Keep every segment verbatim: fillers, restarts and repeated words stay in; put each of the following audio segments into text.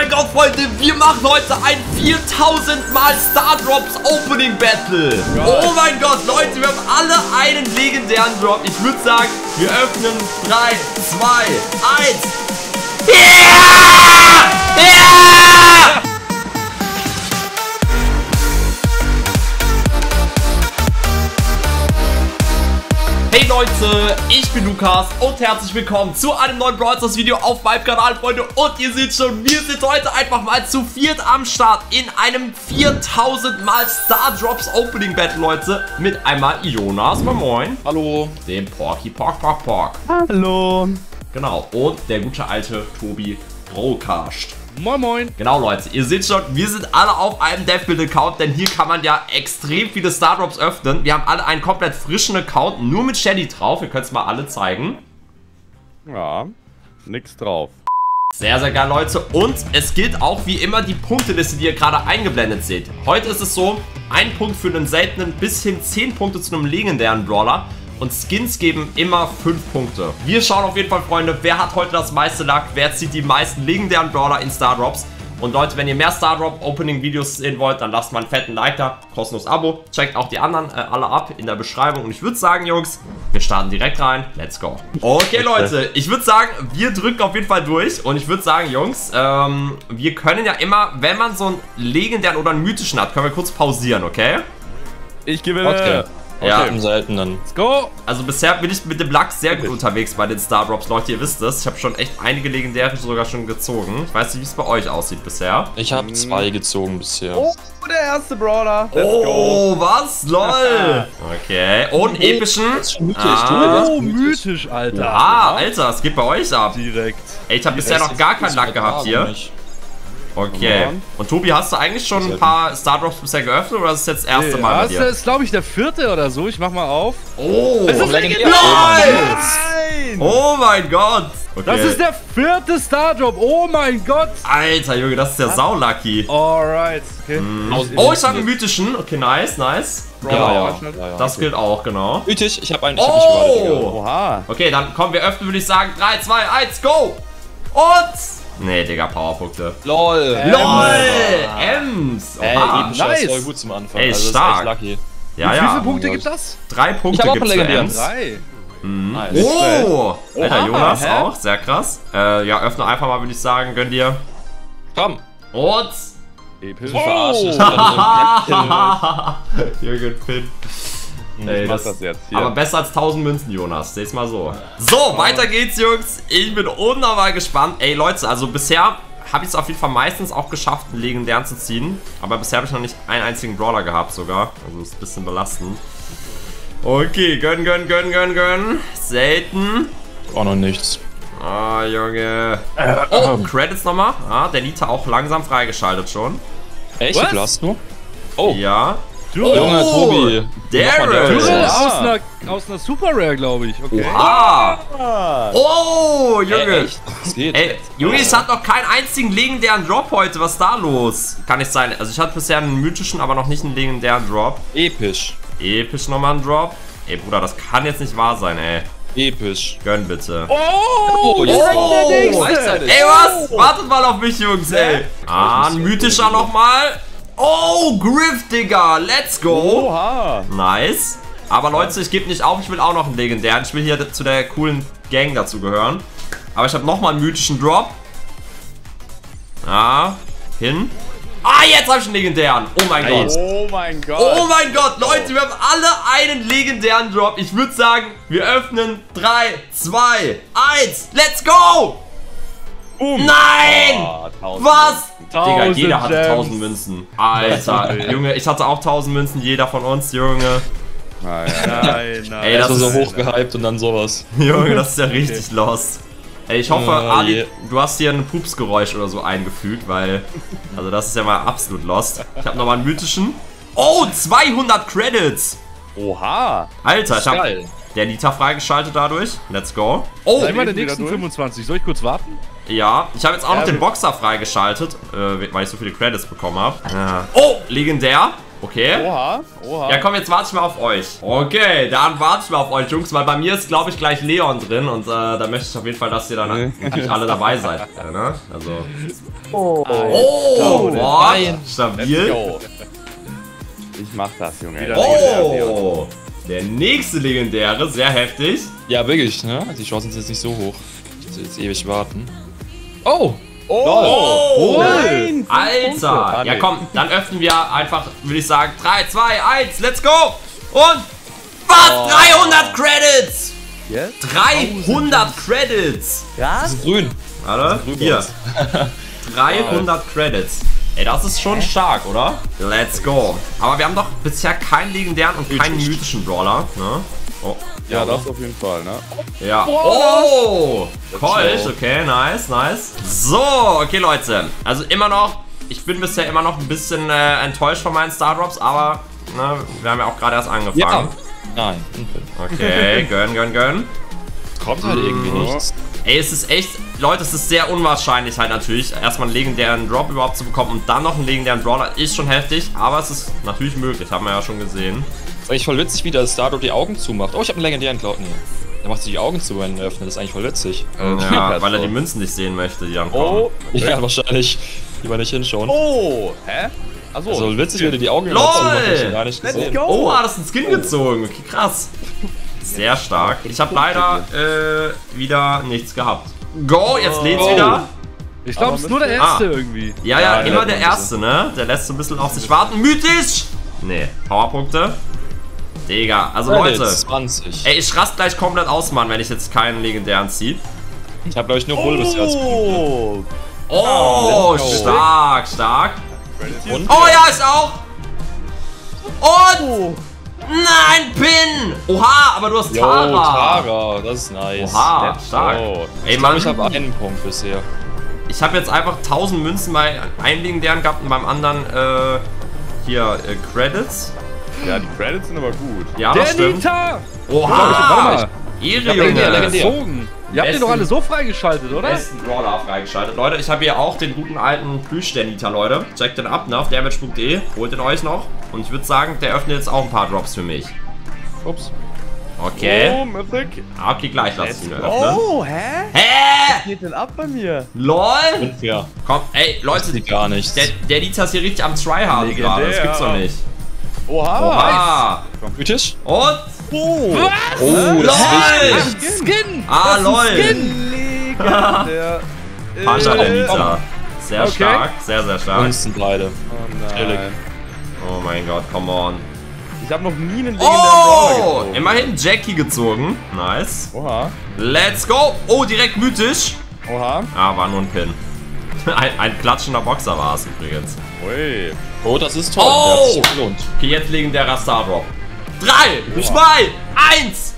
mein Gott, Freunde, wir machen heute ein viertausend Mal Star Drops Opening Battle. Oh mein Gott, Leute, wir haben alle einen legendären Drop. Ich würde sagen, wir öffnen drei, zwei, eins. Ja! Ja! Hey Leute, ich bin Lukas und herzlich willkommen zu einem neuen Brawl Stars Video auf meinem Kanal, Freunde. Und ihr seht schon, wir sind heute einfach mal zu viert am Start in einem viertausend Mal Star Drops Opening Battle, Leute. Mit einmal Jonas, moin moin. Hallo. Dem Porky Pork Pork Pork. Hallo. Genau, und der gute alte Tobi Broadcast. Moin moin. Genau, Leute, ihr seht schon, wir sind alle auf einem Deathbuild-Account, denn hier kann man ja extrem viele Star Drops öffnen. Wir haben alle einen komplett frischen Account, nur mit Shelly drauf. Ihr könnt es mal alle zeigen. Ja, nix drauf. Sehr, sehr geil, Leute. Und es gilt auch wie immer die Punkteliste, die ihr gerade eingeblendet seht. Heute ist es so, ein Punkt für einen seltenen bis hin zehn Punkte zu einem legendären Brawler. Und Skins geben immer fünf Punkte. Wir schauen auf jeden Fall, Freunde, wer hat heute das meiste Luck, wer zieht die meisten legendären Brawler in Star Drops. Und Leute, wenn ihr mehr Star Drop Opening Videos sehen wollt, dann lasst mal einen fetten Like da, kostenlos Abo. Checkt auch die anderen äh, alle ab in der Beschreibung. Und ich würde sagen, Jungs, wir starten direkt rein. Let's go. Okay, Leute, ich würde sagen, wir drücken auf jeden Fall durch. Und ich würde sagen, Jungs, ähm, wir können ja immer, wenn man so einen legendären oder einen mythischen hat, können wir kurz pausieren, okay? Ich gewinne. Okay. Ja, im Seltenen. Let's go. Also bisher bin ich mit dem Luck sehr gut unterwegs bei den Star Drops, Leute, ihr wisst es. Ich habe schon echt einige legendäre sogar schon gezogen. Ich weiß nicht, wie es bei euch aussieht bisher. Ich habe zwei gezogen bisher. Oh, der erste Brawler. Let's Oh, go. was? Lol. Okay, und epischen. Das ist schon mythisch, Ah. du, Oh, mythisch, Alter. Ah, Alter, es geht bei euch ab. Direkt. Ey, ich habe bisher noch gar keinen Luck gehabt hier. Okay. Und Tobi, hast du eigentlich schon ein paar Star Drops bisher geöffnet oder ist das jetzt das erste Mal bei Das dir? ist, glaube ich, der vierte oder so. Ich mach mal auf. Oh, Es ist legendär. Nein! oh mein Gott. Okay. Das ist der vierte Star Drop. Oh mein Gott. Alter, Junge, das ist ja sau-lucky. Alright. Okay. Oh, ich habe einen mythischen. Okay, nice, nice. Ja, Genau. ja, ja, ja. Das gilt auch, genau. Mythisch, ich habe einen, ich hab nicht gewartet, Digga. Oh! Oha. Okay, dann kommen wir öffnen, würde ich sagen. drei, zwei, eins, go! Und... Nee, Digga, Powerpunkte. LOL. LOL! Ems! Ey, Oha. epischer nice. ist voll gut zum Anfang. Ey, also, das stark. ist echt lucky. Ja, Wie ja. viele Punkte gibt das? Drei Punkte Ich hab auch gibt's für legendären. Ems. Drei. Nice. Oh! Alter, Oha, Jonas hä? auch. Sehr krass. Äh, ja, öffne einfach mal, würde ich sagen. Gönn dir. Komm. Und... Episch. Ich verarsche. Jürgen Finn. Ey, Ich mach das, das jetzt. Hier. aber besser als tausend Münzen, Jonas. Seh's mal so. So, weiter geht's, Jungs. Ich bin unnormal gespannt. Ey, Leute, also bisher habe ich es auf jeden Fall meistens auch geschafft, einen legendären zu ziehen. Aber bisher habe ich noch nicht einen einzigen Brawler gehabt sogar. Also ist ein bisschen belastend. Okay, gönn, gönn, gönn, gönn, gönn. Selten. Auch noch nichts. Ah, Junge. Oh, Credits nochmal. Ah, der Liter auch langsam freigeschaltet schon. Echt? Was? Wie viel hast du? Oh, Ja. Dural. Junge, Tobi. Daryl. Mach mal Daryl. Dural Ja. aus einer, aus einer Super Rare, glaube ich. Okay. Ah. Ah. Oh, Junge. Ey, echt? Das geht. Ey, Junge, ich hatte noch keinen einzigen legendären Drop heute. Was ist da los? Kann nicht sein. Also ich hatte bisher einen mythischen, aber noch nicht einen legendären Drop. Episch. Episch nochmal einen Drop. Ey, Bruder, das kann jetzt nicht wahr sein, ey. Episch. Gönn bitte. Oh, jetzt direkt der nächste. gleichzeitig. Ey, was? Wartet mal auf mich, Jungs, ey. Ah, ein mythischer nochmal. Oh, Griff, Digga. Let's go. Oha. Nice. Aber Leute, ich gebe nicht auf. Ich will auch noch einen legendären. Ich will hier zu der coolen Gang dazu gehören. Aber ich habe nochmal einen mythischen Drop. Ja, hin. Ah, jetzt habe ich einen legendären. Oh mein Gott. Oh mein Gott. Oh mein Gott, Leute, wir haben alle einen legendären Drop. Ich würde sagen, wir öffnen drei, zwei, eins. Let's go! Boom. Nein! Oh, tausend. Was? Digga, Tausend jeder hatte Gems. tausend Münzen. Alter, Junge, ich hatte auch tausend Münzen, jeder von uns, Junge. Nein, nein, nein. Ey, Erst das mal so ist- hochgehypt und dann sowas. Junge, das ist ja richtig lost. Ey, ich hoffe, Oh, Ali, je. du hast hier ein Pupsgeräusch oder so eingefügt, weil, also das ist ja mal absolut lost. Ich habe nochmal einen mythischen. Oh, zweihundert Credits. Oha. Alter, ich habe Geil. der Liter freigeschaltet dadurch. Let's go. Oh, Sag mal den wieder nächsten durch. fünfundzwanzig. Soll ich kurz warten? ja, ich habe jetzt auch noch Ja, den wir- Boxer freigeschaltet, äh, weil ich so viele Credits bekommen habe. Ja. Oh, legendär. Okay. Oha, oha. Ja, komm, jetzt warte ich mal auf euch. Okay, dann warte ich mal auf euch, Jungs, weil bei mir ist, glaube ich, gleich Leon drin und äh, da möchte ich auf jeden Fall, dass ihr dann natürlich alle dabei seid. Ja, ne? Also. Oh. Oh, boah, Let's stabil. go. Ich mach das, Junge. Wieder Oh, der nächste Legendäre, sehr heftig. Ja, wirklich, ne? Die Chancen sind jetzt nicht so hoch. Ich muss jetzt ewig warten. Oh! Oh, Oh, nein! Alter. Ja, nee. komm, dann öffnen wir einfach, würde ich sagen, drei, zwei, eins, let's go. Und was? dreihundert Credits. Jetzt? dreihundert Credits. Ja? Das ist grün. Warte, Drüber hier. ist. dreihundert Credits. Ey, das ist schon stark, oder? Let's go. Aber wir haben doch bisher keinen legendären und keinen mythischen Brawler, ne? Oh. Ja, das auf jeden Fall, ne? Ja. Oh! Kolch, okay, nice, nice. So, okay, Leute. Also immer noch, ich bin bisher immer noch ein bisschen äh, enttäuscht von meinen Stardrops, aber ne, wir haben ja auch gerade erst angefangen. Ja. Nein. Okay, gönn, gönn, gönn. Kommt halt irgendwie nichts. Ey, es ist echt, Leute, es ist sehr unwahrscheinlich halt natürlich, erstmal einen legendären Drop überhaupt zu bekommen und dann noch einen legendären Brawler ist schon heftig, aber es ist natürlich möglich, haben wir ja schon gesehen. Ist eigentlich voll witzig, wie der Stardrop die Augen zumacht. Oh, ich habe einen legendären Cloud. Nee. Der macht sich die Augen zu, wenn er öffnet. Das ist eigentlich voll witzig. Ja, weil er die Münzen nicht sehen möchte, die dann kommen. Oh, Ja, wahrscheinlich. Lieber nicht hinschauen. oh, hä? Achso. So witzig, wie der die Augen LOL! zumacht. Hab ich gar nicht Let's gesehen. go. Oh, ah, das ist ein Skin gezogen. Okay, krass. Sehr stark. Ich habe leider äh, wieder nichts gehabt. Go, jetzt lädt's Oh. wieder. Ich glaube, es ist nur der erste irgendwie. Ja, ja, Ja, immer ja, der ja. Erste, ne? Der lässt so ein bisschen auf sich warten. Mythisch! Nee, Powerpunkte. Digga, also Leute. zwanzig. Ey, ich rast gleich komplett aus, Mann, wenn ich jetzt keinen legendären ziehe. Ich habe, glaube ich, nur Bulbis als Oh, Oh, let's go. stark, stark. Und? Oh ja, ich auch. Und nein, Pin. Oha, aber du hast Jo, Tara. Tara, das ist nice. Oha, Let's stark. go. Ey, Ich Mann, glaube, ich habe einen Punkt bisher. ich habe jetzt einfach tausend Münzen bei einem legendären gehabt und beim anderen äh, hier äh, Credits. Ja, die Credits sind aber gut. Ja, das Der stimmt. Nita! Oha, Warte mal. Ehre, legendär, Junge. legendär. Gezogen. Ihr habt den Besten- doch alle so freigeschaltet, oder? Besten Brawler freigeschaltet. Leute, ich habe hier auch den guten alten Plüsch-Nita, Leute. Checkt den ab, ne, auf damage punkt de. Holt den euch noch. Und ich würde sagen, der öffnet jetzt auch ein paar Drops für mich. Ups. Okay. Oh, Mythic. Ah, okay, gleich lass ich ihn öffnen. Oh, hä? Hä? Was geht denn ab bei mir? LOL? Unfair. Komm, ey, Leute, Die gar nichts. der, der Nita ist hier richtig am Tryharden Legendär. gerade. Das gibt's doch nicht. Oha. Oha. Mythisch? Und? Oh. Oh, das ist LOL! wichtig. Skin! Ah, lol. Legendär. Pascha, der Äh, Nita. Sehr Okay. stark, sehr, sehr stark. Münzen beide. Oh Chillig. nein. Oh mein Gott, come on. Ich habe noch nie einen legendären Brawler Oh, gezogen. immerhin Jackie gezogen. Nice. Oha. Let's go. Oh, direkt mythisch. Oha. Ah, war nur ein Pin. Ein, ein klatschender Boxer war es übrigens. Ui. Oh, das ist toll. Oh! Der hat sich gelohnt. Okay, jetzt legendärer Stardrop. Drei, zwei, eins.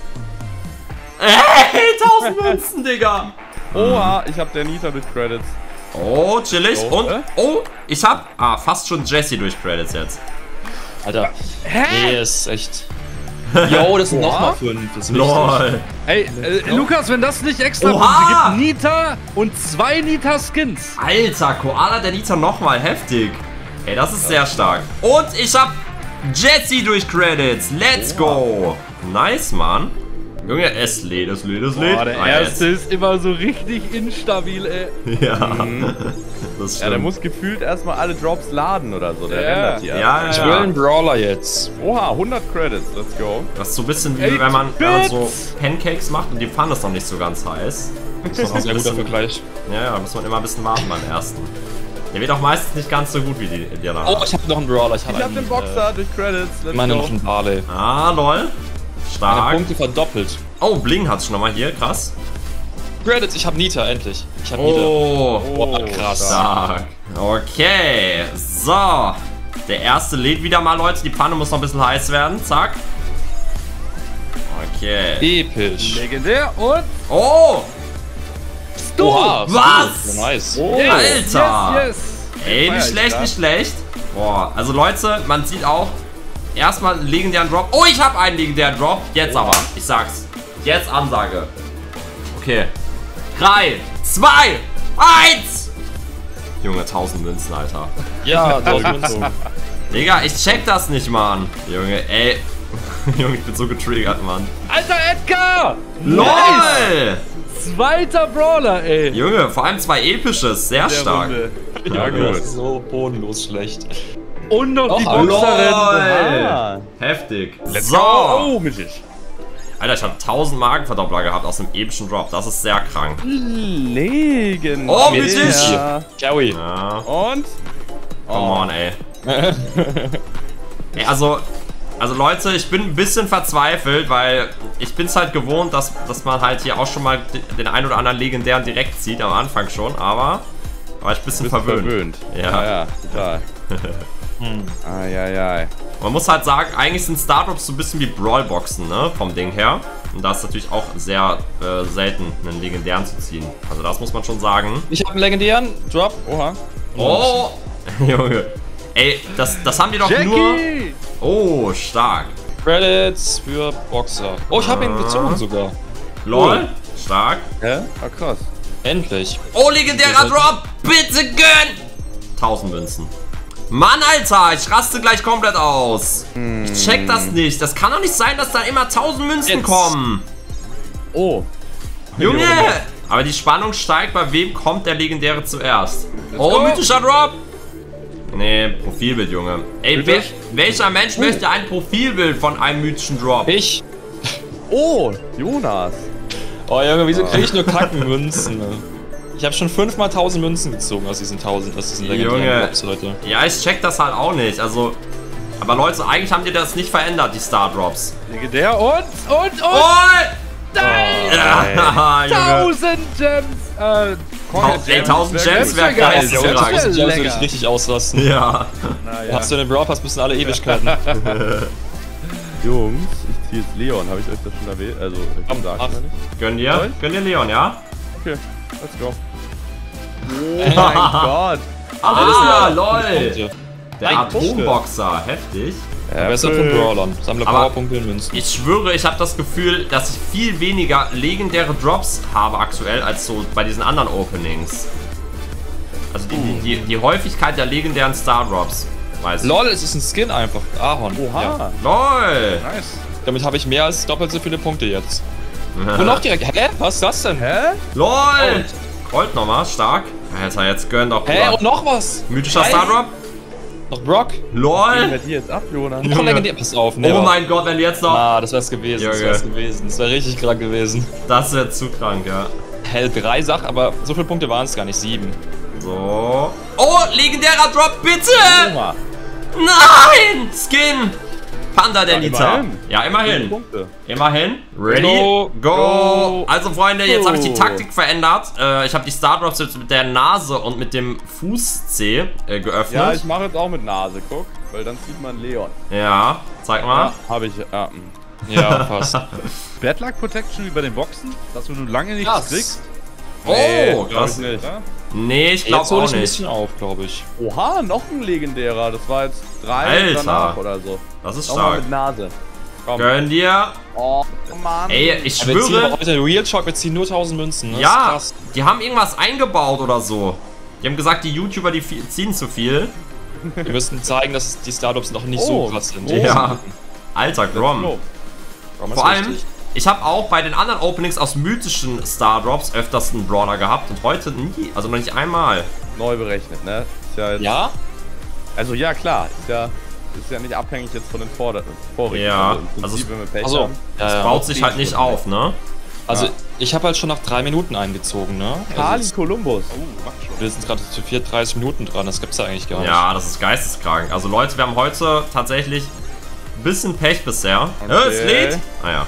Ey, tausend Münzen, Digga. Oha, ich habe der Nita durch Credits. Oh, chillig. Oh, Und, äh? oh, ich hab, ah, fast schon Jessie durch Credits jetzt. Alter. Nee, ist echt. Jo, das sind nochmal fünf. Das ist wichtig. Lol. Ey, äh, Lukas, wenn das nicht extra Oha! Punkte gibt, Nita und zwei Nita-Skins. Alter, Koala der Nita nochmal, heftig. Ey, das ist sehr stark. Und ich hab Jessie durch Credits. Let's go. Nice, Mann. Junge, es lädt, es lädt, es lädt. Boah, der Ah, erste ist immer so richtig instabil, ey. jetzt. Ja, das Ja, der stimmt. muss gefühlt erstmal alle Drops laden oder so. Der Ja. rendert hier. Ja, Ich ja, will ja. einen Brawler jetzt. Oha, hundert Credits. Let's go. Das ist so ein bisschen wie Eight wenn man, wenn man so Bits. Pancakes macht und die Pfanne ist noch nicht so ganz heiß. Das ist ein sehr guter Vergleich. Ja, ja, da muss man immer ein bisschen warten beim ersten. Der wird auch meistens nicht ganz so gut wie die, die anderen. Oh, ich habe noch einen Brawler. Ich habe Ich hab einen, den Boxer durch Credits. Äh, Let's meine go. noch einen Barley. Ah, lol. Meine Stark. Punkte verdoppelt. Oh, Bling hat's schon nochmal hier, krass. Credits, ich habe Nita, endlich. Ich habe Nita. Oh, Boah, krass. stark. Okay, so. Der erste lädt wieder mal, Leute. Die Pfanne muss noch ein bisschen heiß werden. Zack. Okay. Episch. Legendär und Oh, du. Oha, Was? So nice. Oh. Alter. Yes, yes. ey, Feier nicht ich schlecht, grad. nicht schlecht. Boah, also Leute, man sieht auch erstmal einen legendären Drop. Oh, ich habe einen legendären Drop. Jetzt aber, ich sag's. Jetzt Ansage. Okay. drei, zwei, eins. Junge, tausend Münzen, Alter. Ja, tausend Münzen. Digga, ich check das nicht, Mann. Junge, ey. Junge, ich bin so getriggert, Mann. Alter, Edgar! LOL! Zweiter Brawler, ey. Junge, vor allem zwei episches, sehr Der stark. Runde. Ja, gut. Das ist so bodenlos schlecht. Und noch die Och, Boxerin. Ah. Heftig. Let's So. go. Oh, mittig. Alter, ich habe tausend Magenverdoppler gehabt aus dem epischen Drop. Das ist sehr krank. Legen. Oh, mittig. Ja. Joey. Ja, Und? come on, ey. Ey, also, also Leute, ich bin ein bisschen verzweifelt, weil ich bin es halt gewohnt, dass, dass man halt hier auch schon mal den ein oder anderen legendären direkt zieht, am Anfang schon, aber war ich ein bisschen Bist verwöhnt. verwöhnt. Ja. Ja, ja, total. Eieiei. Man muss halt sagen, eigentlich sind Stardrops so ein bisschen wie Brawlboxen, ne, vom Ding her. Und da ist natürlich auch sehr äh, selten, einen legendären zu ziehen. Also das muss man schon sagen. Ich habe einen legendären Drop. Oha. Oh, Junge. Ey, das, das haben die doch nur... Jackie! Oh, stark. Credits für Boxer. Oh, ich habe ihn gezogen sogar. LOL, stark. Hä? Ah, krass. Endlich. Oh, legendärer Drop! Bitte gönn! tausend Münzen. Mann, Alter, ich raste gleich komplett aus. Ich check das nicht. Das kann doch nicht sein, dass da immer tausend Münzen Jetzt. kommen. Oh. Junge! Aber die Spannung steigt, bei wem kommt der Legendäre zuerst? Oh, go. mythischer Drop! Nee, Profilbild, Junge. Ey, wer, Mythisch? welcher Mensch möchte ein Profilbild von einem mythischen Drop? Ich. Oh, Jonas. Oh Junge, wieso kriege ich nur Kackenmünzen? Ne? Ich habe schon fünfmal tausend Münzen gezogen aus diesen tausend, aus diesen legendären Junge. Drops, Leute. Ja, ich check das halt auch nicht. Also, aber Leute, eigentlich haben die das nicht verändert, die Star Drops. Legendär und, und, und. Oh! Nein! Ja, Junge. Tausend Gems. Äh, Tau- Ey, tausend Gems wäre geil. geil. Ja, Ja, das wär Das würde lecker. ich richtig auslassen. ja. Naja. Hast du den Brawl Pass, müssen alle Ewigkeiten. Jungs, ich ziehe jetzt Leon. Habe ich euch das schon erwähnt? Also, Komm, gesagt, mach. oder nicht? Gönn dir, Soll? gönn dir Leon, ja? Okay, let's go. Oh mein Gott. Ah, Ja, lol. Punkte. Der Nein, Atomboxer, heftig. Besser von Brawlern. Sammle Aber- Powerpunkte in Münzen. Ich schwöre, ich habe das Gefühl, dass ich viel weniger legendäre Drops habe aktuell als so bei diesen anderen Openings. Also die, die, die, die Häufigkeit der legendären Star Drops. Weiß ich. LOL, es ist ein Skin einfach. Ahorn. Oha. Ja. LOL. Nice. Damit habe ich mehr als doppelt so viele Punkte jetzt. Und auch direkt. Hä? Was ist das denn? Hä? LOL. Colt nochmal, stark. Alter, jetzt gönn doch. Hä? Bruder. Und noch was? Mythischer Drei? Star Drop. Noch Brock? Gehen LOL. wir die jetzt ab, Jonas? Noch legendär. Pass auf, ne? Oh mein Gott, wenn jetzt noch... Ah, das wär's gewesen. Das Junge. wär's gewesen. Das wäre richtig krank gewesen. Das wird zu krank, ja. Hell drei Sach, aber so viele Punkte waren es gar nicht. Sieben. So. Oh, legendärer Drop, bitte! Oha. Nein! Skin! Panda der Ja, Nita. immerhin. Ja, immerhin. Punkte. Immerhin. Ready? Go. Go! Go. Also, Freunde, jetzt habe ich die Go. Taktik verändert. Äh, ich habe die Stardrops jetzt mit der Nase und mit dem Fuß-C äh, geöffnet. Ja, ich mache jetzt auch mit Nase, guck. Weil dann sieht man Leon. Ja, zeig mal. Habe ich, ja. mm. Ja, fast. Bad Luck Protection wie bei den Boxen, dass du nun lange nichts Krass. kriegst. Oh, glaub krass. ich nicht. Ja? Nee, ich glaube Jetzt hole auch ich ein nicht. bisschen auf, glaube ich. Oha, noch ein legendärer. Das war jetzt drei Alter. danach oder so. Das ist Nochmal stark. mit Nase. Komm. Gönn dir. Oh, Mann. Ey, ich Aber wir ziehen aber schwöre. heute Real Talk, wir ziehen nur tausend Münzen. Ne? Ja, Das ist krass. die haben irgendwas eingebaut oder so. Die haben gesagt, die YouTuber, die viel- ziehen zu viel. Wir müssen zeigen, dass die Stardrops noch nicht Oh. so krass sind. Oh. Ja. Alter, Grom. So. Warum ist Vor allem, richtig? ich habe auch bei den anderen Openings aus mythischen Stardrops öfters einen Brawler gehabt und heute nie, also noch nicht einmal. Neu berechnet, ne? Ist ja, jetzt, Ja? Also ja, klar. Ist ja, ist ja nicht abhängig jetzt von den Vorder vorigen. Ja, also im also Prinzip, es- wenn wir Pech Achso. haben. Ja, Das ja. baut sich halt nicht auf, ne? Also, Ja. ich habe halt schon nach drei Minuten eingezogen, ne? Kali Also, Columbus. Oh, macht schon. wir sind gerade zu vierunddreißig Minuten dran, das gibt's ja eigentlich gar nicht. Ja, das ist geisteskrank. Also Leute, wir haben heute tatsächlich ein bisschen Pech bisher. Okay. Ja, es lädt. Ah ja.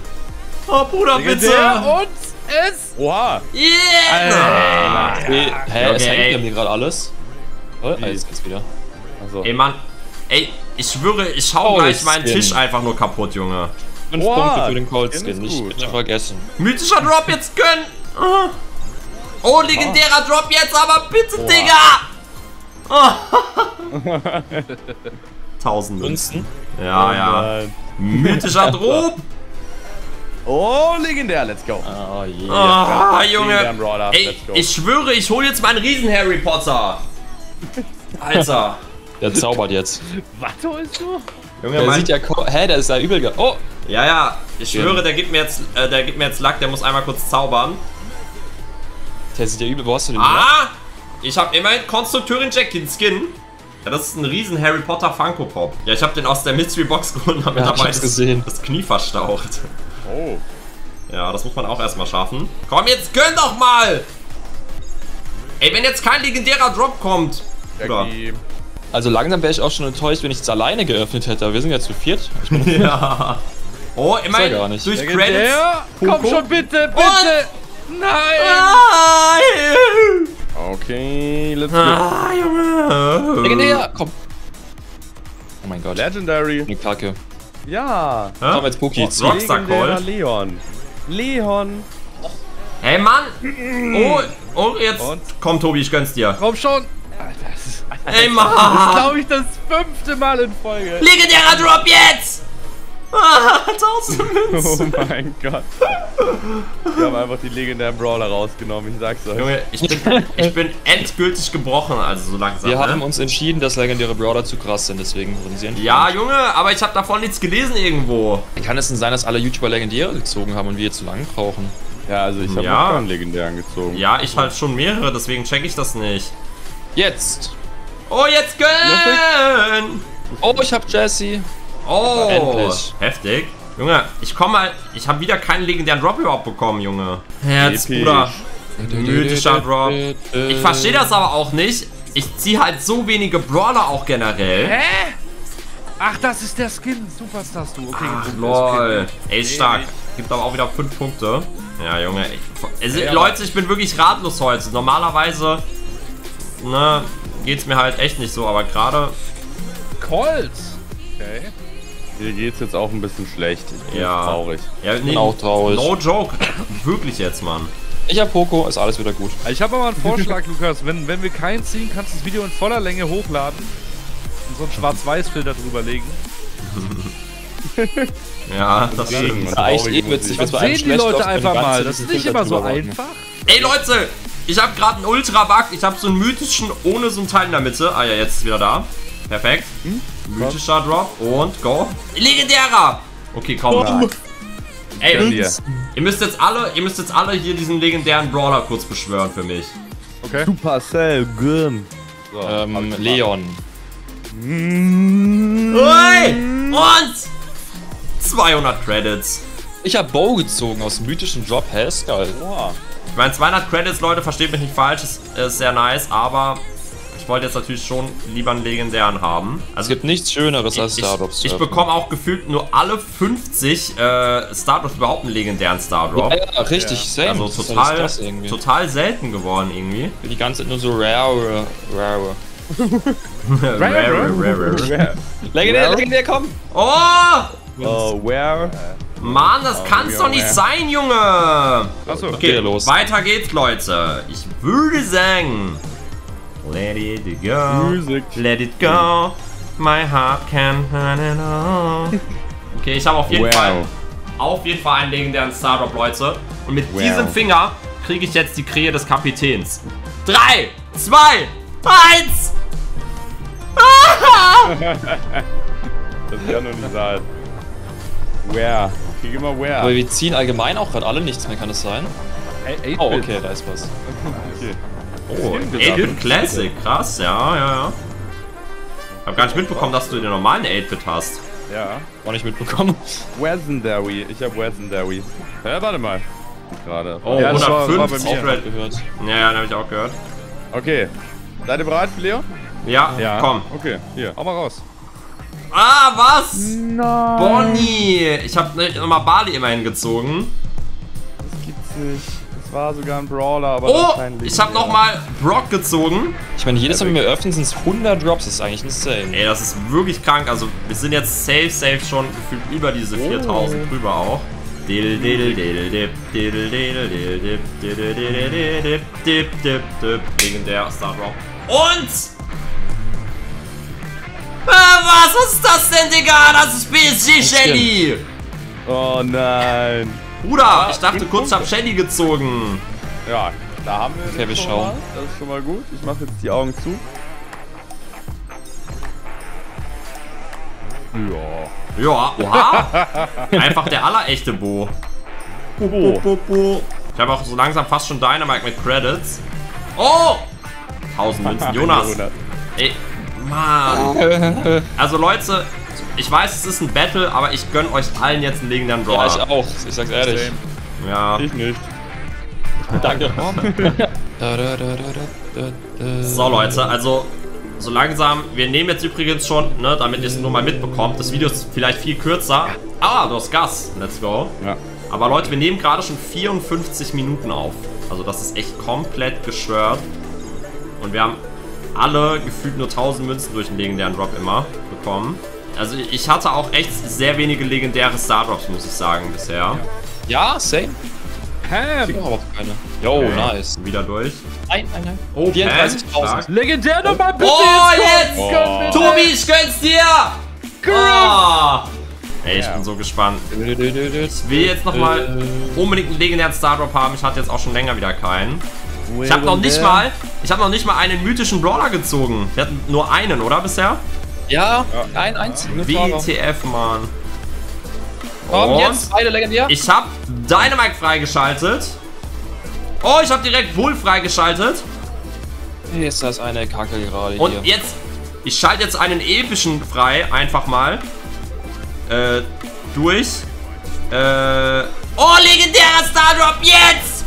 Oh, Bruder, bitte! Legendär und es. Oha. Yeah! Hey, hä, es Okay, hängt ey. bei mir gerade alles. Oh, ah, jetzt geht's wieder. Also. Ey, Mann. Ey, ich schwöre, ich hau Oh, gleich ich meinen Skin. Tisch einfach nur kaputt, Junge. Fünf Wow, Punkte für den Cold Skin Skin, ist nicht gut. bitte vergessen. Mythischer Drop jetzt gönnen! Ah. Oh, legendärer Drop jetzt, aber bitte, Boah. Digga! Oh. Tausend Münzen. Münzen? Ja, ja. Nein. Mythischer Drop! Oh, legendär, let's go. Ah, yeah. Ah, Legendären Junge. Brawler, Ey, let's go. ich schwöre, ich hole jetzt meinen Riesen-Harry Potter. Alter. Der zaubert jetzt. Was holst du? Junge, Der mein, sieht ja... Hä, der ist ja übel... ge- Oh! ja, ja, ich schwöre, der gibt mir jetzt, äh, der gibt mir jetzt Lack, der muss einmal kurz zaubern. Der sieht ja übel... Wo hast du den? Ah! Ich habe immerhin Konstrukteurin Jackie Skin. Ja, das ist ein riesen Harry Potter Funko Pop. Ja, ich habe den aus der Mystery Box geholt und habe Ja, mir ich dabei hab's das, gesehen. das Knie verstaucht. Oh. Ja, das muss man auch erstmal schaffen. Komm, jetzt gönn doch mal! Ey, wenn jetzt kein legendärer Drop kommt. Bruder. Jackie. Also langsam wäre ich auch schon enttäuscht, wenn ich es alleine geöffnet hätte. Aber wir sind ja zu viert. Ich bin Ja. Oh, immerhin gar nicht. durch Credits. Legendär. Komm Funko. schon, bitte, bitte. Nein. Nein! Okay, let's go. Ah, Junge. Legendär! Komm! Oh mein Gott. Legendary. Eine Kacke. Ja. Komm jetzt, Puki. Oh, Rockstar Legendärer Cold. Leon. Leon. Hey, Mann! Oh, oh, jetzt. Und? Komm, Tobi, ich gönn's dir. Komm schon. Alter, das ist, Ey, das Mann! glaube ich, das fünfte Mal in Folge. Legendärer Drop jetzt! Ah, tausend Münzen. Oh mein Gott. Wir haben einfach die legendären Brawler rausgenommen, ich sag's euch. Junge, ich bin, ich bin endgültig gebrochen, also so langsam. Wir haben ne? uns entschieden, dass legendäre Brawler zu krass sind, deswegen wurden sie entfernt. Ja, Junge, aber ich habe davon nichts gelesen irgendwo. Kann es denn sein, dass alle YouTuber legendäre gezogen haben und wir jetzt zu lang brauchen? Ja, also ich habe Ja. noch keinen legendären gezogen. Ja, ich halt schon mehrere, deswegen check ich das nicht. Jetzt! Oh, jetzt gönn! Oh, ich hab Jessie! Oh, Endlich. heftig. Junge, ich komme mal, ich habe wieder keinen legendären Drop überhaupt bekommen, Junge. Herz, Episch. Bruder. Mythischer Drop. Ich verstehe das aber auch nicht. Ich ziehe halt so wenige Brawler auch generell. Hä? Ach, das ist der Skin. Superstars du. Okay, Ach, gut, lol. Ey, ist Nee, stark. nicht. Gibt aber auch wieder fünf Punkte. Ja, Junge. Ich, also, Ja, Leute, ich bin wirklich ratlos heute. Normalerweise, ne, geht's mir halt echt nicht so, aber gerade, Colt. Okay. Mir geht's jetzt auch ein bisschen schlecht. Ich bin Ja. jetzt traurig. ja, nee, bin auch traurig. No joke. Wirklich jetzt, Mann. Ich hab Poco, ist alles wieder gut. Ich habe aber einen Vorschlag, Lukas. Wenn, wenn wir keinen ziehen, kannst du das Video in voller Länge hochladen und so einen Schwarz-Weiß-Filter drüber legen. Ja, das Regen stimmt. und Ja, echt traurige eben witzig, Musik. was bei Sehen einem die schlecht Leute läuft, wenn einfach die ganze mal. Zeit Das ist diesen nicht Filter immer so drüber machen. einfach. Ey, Leute, ich habe gerade einen Ultra-Bug. Ich habe so einen mythischen ohne so ein Teil in der Mitte. Ah ja, jetzt ist wieder da. Perfekt. Mythischer Drop und go. Legendärer. Okay, komm. Ey, Gönn dir. ihr müsst jetzt alle, ihr müsst jetzt alle hier diesen legendären Brawler kurz beschwören für mich. Okay. Supercell, Grim. So, hab Ähm, ich Leon. Ui! Und zweihundert Credits. Ich hab Bow gezogen aus dem mythischen Drop. Hä, ist geil. Boah. Ich meine, zweihundert Credits, Leute, versteht mich nicht falsch, ist, ist sehr nice, aber ich wollte jetzt natürlich schon lieber einen legendären haben. Es Also gibt nichts Schöneres als ich, Stardrops. ich bekomme auch gefühlt nur alle fünfzig äh, Stardrops überhaupt einen legendären Stardrop. Ja, ja, richtig, same. Also Das ist total, alles krass irgendwie. total selten geworden irgendwie. Die ganze Zeit nur so rare, rare. Rare, rare, rare. Where? Legendär, Well. legendär, komm! Oh! Oh, where? Mann, das kann's ja, doch nicht ja. sein, Junge! Achso. Okay, Okay, los. weiter geht's, Leute. Ich würde sagen... Let it go, Music. let it go, my heart can run it all. Okay, ich habe auf jeden Wow. Fall auf jeden Fall einen legendären Stardrop, Leute. Und mit Wow. diesem Finger kriege ich jetzt die Krähe des Kapitäns. Drei, zwei, eins! Ah! Das kann doch nicht sein. Where? Krieg immer Aber where. wir ziehen allgemein auch gerade alle nichts mehr, kann das sein? Ey, Oh, okay, da ist was. Okay. Oh, Skin eight Bit Classic, krass, ja, ja, ja. Ich hab gar nicht mitbekommen, dass du den normalen eight Bit hast. Ja. Auch nicht mitbekommen. Legendary. Ich hab Legendary. Ja, warte mal. Gerade. Oh, Ja, das war- war bei hundertfünfzig mir. Red. Gehört. Ja, ja, den hab ich auch gehört. Okay. Seid ihr bereit für Leo? Ja, Ja. komm. Okay, hier. Hau mal raus. Ah, was? Nein. Bonnie. Ich hab ne, nochmal Bali immerhin gezogen. Das gibt's nicht. Das war sogar ein Brawler, aber Oh, dann kein ich hab nochmal Brock gezogen. Ich meine, jedes Mal, wenn wir öffnen, sind es hundert Drops. Das ist eigentlich insane. Ey, das ist wirklich krank. Also, wir sind jetzt safe, safe schon gefühlt über diese viertausend drüber auch. Diddle, diddle, diddle, dip, diddle, diddle, diddle, dip, diddle, diddle, diddle, dip, dip, dip, dip. Legendär, Star Drop. Und... Äh, was? Was ist das denn, Digga? Das ist B S G Shelly. Oh nein. Bruder, ich dachte kurz, ich hab Shelly gezogen. Ja, da haben wir Okay, wir schon schauen. mal. Das ist schon mal gut. Ich mache jetzt die Augen zu. Ja. Ja, oha. Einfach der allerechte Bo. Bo, bo, bo, bo. Ich habe auch so langsam fast schon Dynamite mit Credits. Oh! tausend Münzen. Jonas. Ey, Mann. Also Leute, ich weiß, es ist ein Battle, aber ich gönne euch allen jetzt einen legendären Ja, Brawler. ich auch. Ich sag's ehrlich. Ja. Ich nicht. Danke. So Leute, also so langsam, wir nehmen jetzt übrigens schon, ne, damit ihr es nur mal mitbekommt, das Video ist vielleicht viel kürzer. Ah, du hast Gas, let's go. Ja. Aber Leute, wir nehmen gerade schon vierundfünfzig Minuten auf. Also das ist echt komplett geschwört. Und wir haben alle gefühlt nur tausend Münzen durch den legendären Drop immer bekommen. Also ich hatte auch echt sehr wenige legendäre Stardrops, muss ich sagen, bisher. Ja, same. Pam. Ich hab auch keine. Jo, Okay, nice. Wieder durch. Nein, nein, nein. Oh, vierunddreißigtausend. Legendär nochmal bitte. Oh, jetzt! jetzt! Komm, bitte. Tobi, ich gönn's dir! Oh. Ey, ich Ja. bin so gespannt. Ich will jetzt nochmal unbedingt einen legendären Stardrop haben. Ich hatte jetzt auch schon länger wieder keinen. Ich habe noch nicht mal, ich habe noch nicht mal einen mythischen Brawler gezogen. Wir hatten nur einen, oder bisher? Ja, ein einzigen. W T F, Mann. Komm, Und jetzt beide legendär. ich habe Dynamite freigeschaltet. Oh, ich habe direkt Bull freigeschaltet. Ist das eine Kacke gerade Und hier. jetzt, ich schalte jetzt einen epischen frei, einfach mal. Äh, durch. Äh, oh, legendärer Stardrop, jetzt!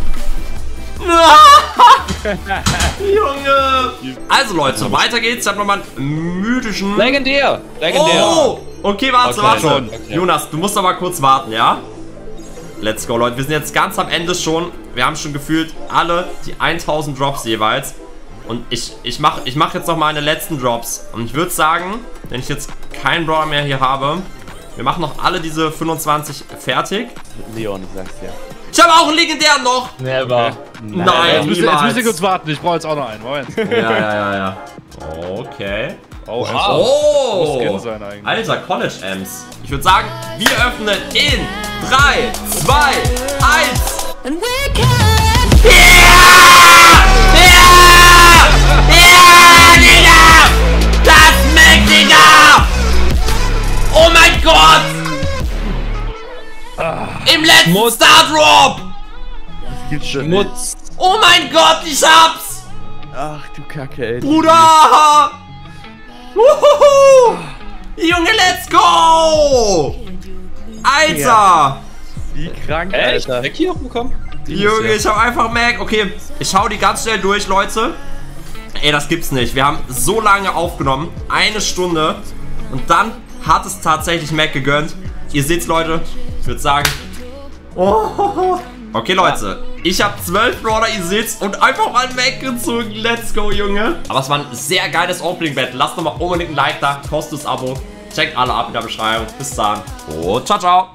Junge! Also Leute, weiter geht's. Ich hab nochmal einen mythischen... Legendär. Legendär. Oh! Okay, warte, Okay, warte. schon. Okay. Jonas, du musst aber kurz warten, ja? Let's go, Leute. Wir sind jetzt ganz am Ende schon. Wir haben schon gefühlt alle die tausend Drops jeweils. Und ich, ich mache ich mach jetzt noch meine letzten Drops. Und ich würde sagen, wenn ich jetzt keinen Brawler mehr hier habe, wir machen noch alle diese fünfundzwanzig fertig. Leon, ich sag's dir. Ich habe auch einen legendären noch. Never. Nein, Jetzt müsst, ihr, jetzt müsst ihr niemals. kurz warten. Ich brauche jetzt auch noch einen. Moment. Ja, ja, ja, ja. Okay. Oh, Wow. Muss Skin Oh. sein eigentlich. Alter, College Amps. Ich würde sagen, wir öffnen in drei, zwei, eins. And we can Ja, Digga! Das Mac, Digga! Oh mein Gott! Im letzten Schmutz. Stardrop! Schmutz. Oh mein Gott, ich hab's! Ach du Kacke, ey. Bruder! Wuhu! Junge, let's go! Alter! Wie krank, Echt? Alter. Weg hier bekommen? Junge, ich hab einfach Mac. Okay, ich schau die ganz schnell durch, Leute. Ey, das gibt's nicht. Wir haben so lange aufgenommen. Eine Stunde. Und dann hat es tatsächlich Mac gegönnt. Ihr seht's, Leute. Ich würde sagen... Oh. Okay, Leute. Ich habe zwölf Brawler, ihr seht's. Und einfach mal Mac gezogen. Let's go, Junge. Aber es war ein sehr geiles Opening-Battle. Lasst doch mal unbedingt ein Like da. Kostenloses Abo. Checkt alle ab in der Beschreibung. Bis dann. Und ciao, ciao.